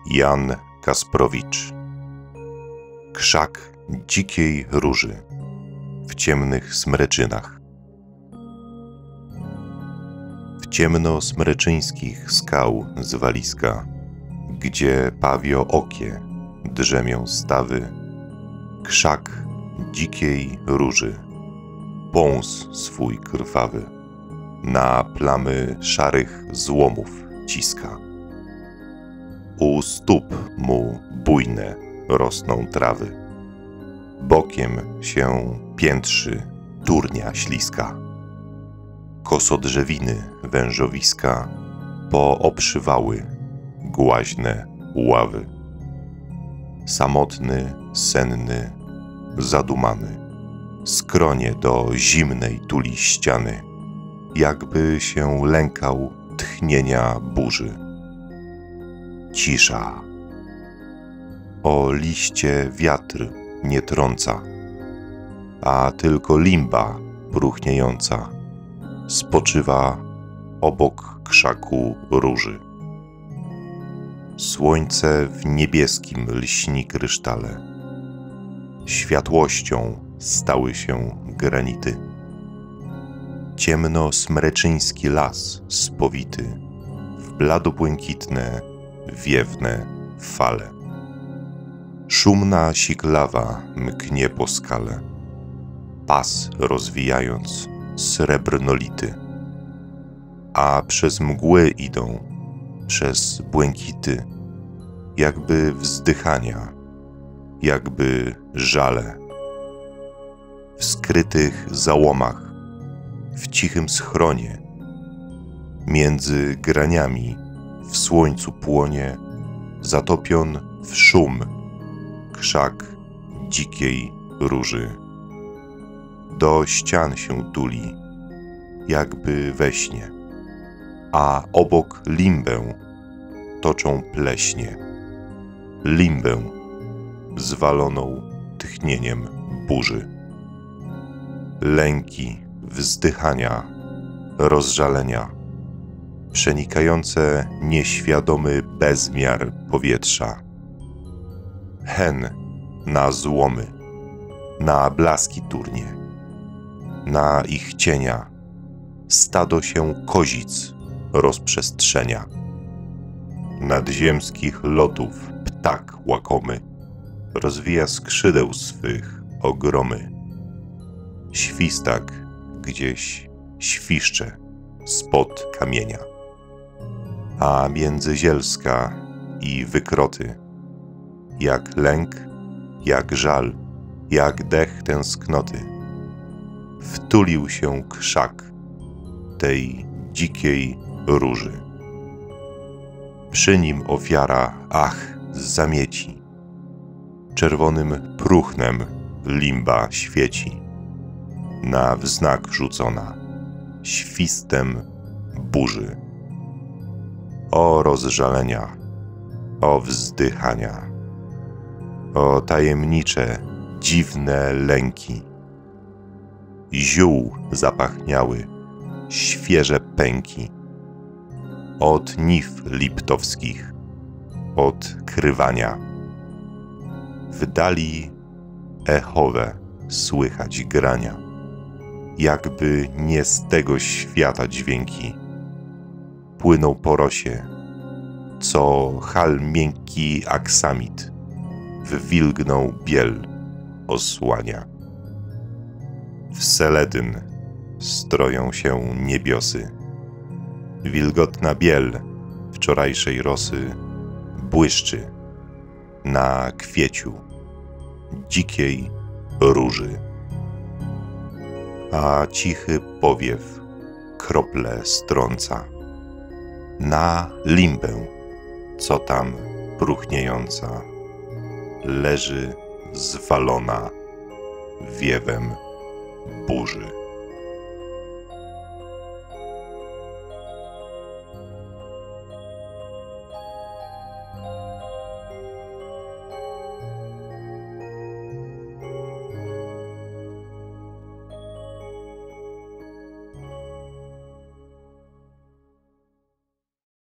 Jan Kasprowicz. Krzak dzikiej róży w ciemnych smreczynach. W ciemno-smreczyńskich skał zwaliska, gdzie pawio-okie drzemią stawy, krzak dzikiej róży pąs swój krwawy na plamy szarych złomów ciska. U stóp mu bujne rosną trawy, bokiem się piętrzy turnia śliska. Kosodrzewiny wężowiska pooprzywały głaźne ławy. Samotny, senny, zadumany, skronie do zimnej tuli ściany, jakby się lękał tchnienia burzy. Cisza. O liście wiatr nie trąca, a tylko limba próchniejąca spoczywa obok krzaku róży. Słońce w niebieskim lśni krysztale, światłością stały się granity. Ciemno-smreczyński las spowity w bladobłękitne, wiewne fale. Szumna siklawa mknie po skale, pas rozwijając srebrnolity. A przez mgły idą, przez błękity, jakby wzdychania, jakby żale. W skrytych załomach, w cichym schronie, między graniami w słońcu płonie, zatopion w szum krzak dzikiej róży. Do ścian się tuli, jakby we śnie, a obok limbę toczą pleśnie. Limbę zwaloną tchnieniem burzy. Lęki, wzdychania, rozżalenia, przenikające nieświadomy bezmiar powietrza. Hen na złomy, na blaski turnie, na ich cienia stado się kozic rozprzestrzenia. Nadziemskich lotów ptak łakomy rozwija skrzydeł swych ogromy. Świstak gdzieś świszcze spod kamienia, a międzyzielska i wykroty, jak lęk, jak żal, jak dech tęsknoty, wtulił się krzak tej dzikiej róży. Przy nim ofiara, ach, zamieci, czerwonym próchnem limba świeci, na wznak rzucona, świstem burzy. O rozżalenia, o wzdychania, o tajemnicze, dziwne lęki. Ziół zapachniały, świeże pęki. Od niw liptowskich, od krywania. W dali echowe słychać grania, jakby nie z tego świata dźwięki. Płyną po rosie, co hal miękki aksamit w wilgną biel osłania. W seledyn stroją się niebiosy. Wilgotna biel wczorajszej rosy błyszczy na kwieciu dzikiej róży. A cichy powiew krople strąca na limbę, co tam próchniejąca leży zwalona wiewem burzy.